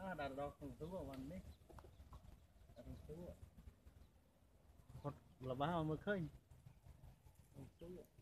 đã đọc không số mà đấy đã không số là ba mà khơi không số